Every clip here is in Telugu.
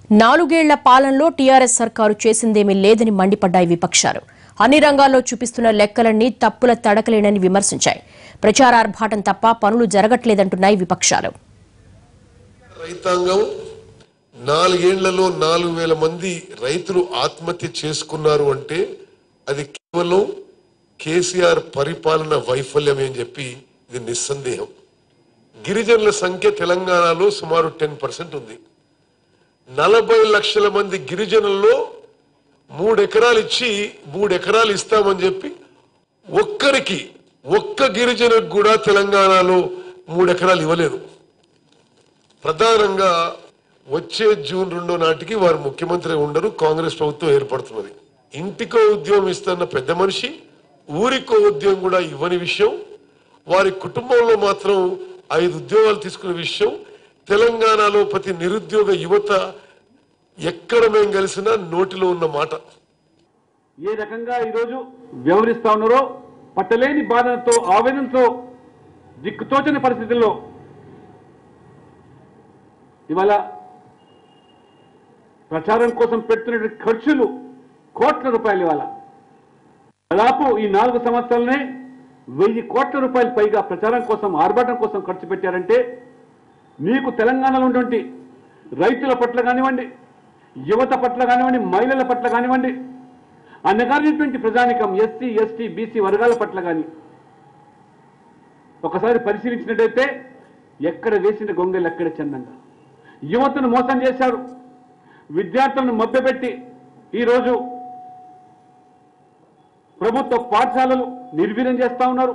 నాలుగేళ్ల పాలనలో టీఆర్ఎస్ సర్కారు చేసిందేమీ లేదని మండిపడ్డాయి విపక్షాలు. అన్ని రంగాల్లో చూపిస్తున్న లెక్కలన్నీ తప్పుల తడకలేనని విమర్శించాయి. ప్రచారార్భాటం తప్ప పనులు జరగట్లేదంటున్నాయి విపక్షాలు. రైతాంగం 4 ఏళ్లలో 4000 మంది రైతులు ఆత్మహత్య చేసుకున్నారు అంటే అది కేవలం కేసీఆర్ పరిపాలన వైఫల్యమే అని చెప్పి ఇది నిస్సందేహం. గిరిజనుల సంఖ్య తెలంగాణలో సుమారు 10% ఉంది. 40 లక్షల మంది గిరిజనుల్లో 3 ఎకరాలు ఇచ్చి 3 ఎకరాలు ఇస్తామని చెప్పి ఒక్క గిరిజనకు కూడా తెలంగాణలో 3 ఎకరాలు ఇవ్వలేదు. ప్రధానంగా వచ్చే జూన్ 2 నాటికి వారు ముఖ్యమంత్రి ఉండరు, కాంగ్రెస్ ప్రభుత్వం ఏర్పడుతున్నది. ఇంటికో ఉద్యోగం ఇస్తున్న పెద్ద మనిషి ఊరికో ఉద్యోగం కూడా ఇవ్వని విషయం, వారి కుటుంబంలో మాత్రం 5 ఉద్యోగాలు తీసుకునే విషయం తెలంగాణలో ప్రతి నిరుద్యోగ యువత ఎక్కడ మేము కలిసినా నోటిలో ఉన్న మాట. ఏ రకంగా ఈరోజు వ్యవహరిస్తా ఉన్నారో పట్టలేని బాధతో ఆవేదనతో దిక్కుతోచని పరిస్థితుల్లో ఇవాళ ప్రచారం కోసం పెడుతున్న ఖర్చులు కోట్ల రూపాయలు. ఇవాళ దాదాపు ఈ 4 సంవత్సరాలనే 1000 కోట్ల రూపాయలు పైగా ప్రచారం కోసం ఆర్భాటం కోసం ఖర్చు పెట్టారంటే మీకు తెలంగాణలో ఉన్నటువంటి రైతుల పట్ల కానివ్వండి, యువత పట్ల కానివ్వండి, మహిళల పట్ల కానివ్వండి, అన్నగారినటువంటి ప్రజానికం ఎస్సీ ఎస్టీ బీసీ వర్గాల పట్ల కానీ ఒకసారి పరిశీలించినట్టయితే ఎక్కడ వేసిన గొంగలు ఎక్కడ చందంగా యువతను మోసం చేశారు. విద్యార్థులను మభ్యపెట్టి ఈరోజు ప్రభుత్వ పాఠశాలలు నిర్వీర్యం చేస్తా ఉన్నారు.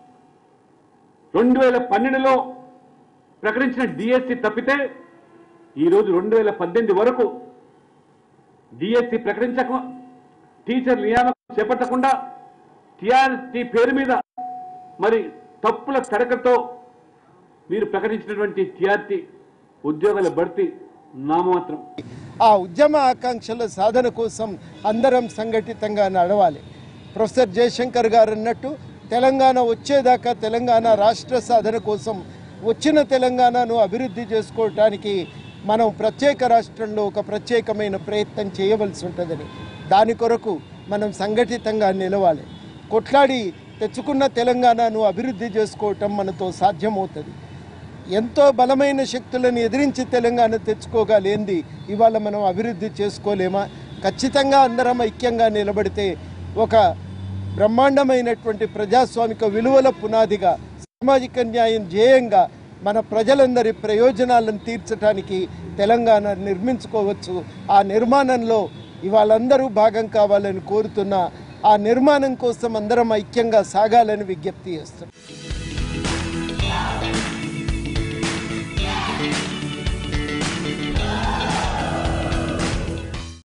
2012లో ప్రకటించిన డిఎస్సి తప్పితే ఈరోజు 2018 వరకు డిఎస్సి ప్రకటించక టీచర్ నియామకం చేపట్టకుండా టీఆర్ఎస్ పేరు మీద మరి తప్పుల తడకతో మీరు ప్రకటించినటువంటి టీఆర్టీ ఉద్యోగాల భర్తీ నామమాత్రం. ఆ ఉద్యమ ఆకాంక్షల సాధన కోసం అందరం సంఘటితంగా నడవాలి. ప్రొఫెసర్ జయశంకర్ గారు అన్నట్టు తెలంగాణ వచ్చేదాకా తెలంగాణ రాష్ట్ర సాధన కోసం వచ్చిన తెలంగాణను అభివృద్ధి చేసుకోవటానికి మనం ప్రత్యేక రాష్ట్రంలో ఒక ప్రత్యేకమైన ప్రయత్నం చేయవలసి ఉంటుందని, దాని కొరకు మనం సంఘటితంగా నిలవాలి. కొట్లాడి తెచ్చుకున్న తెలంగాణను అభివృద్ధి చేసుకోవటం మనతో సాధ్యమవుతుంది. ఎంతో బలమైన శక్తులను ఎదిరించి తెలంగాణ తెచ్చుకోగలేంది ఇవాళ మనం అభివృద్ధి చేసుకోలేమా? ఖచ్చితంగా అందరం ఐక్యంగా నిలబడితే ఒక బ్రహ్మాండమైనటువంటి ప్రజాస్వామిక విలువల పునాదిగా సామాజిక న్యాయం ధ్యేయంగా మన ప్రజలందరి ప్రయోజనాలను తీర్చడానికి తెలంగాణ నిర్మించుకోవచ్చు. ఆ నిర్మాణంలో ఇవాళందరూ భాగం కావాలని కోరుతున్నా, ఆ నిర్మాణం కోసం అందరం ఐక్యంగా సాగాలని విజ్ఞప్తి చేస్తున్నాం.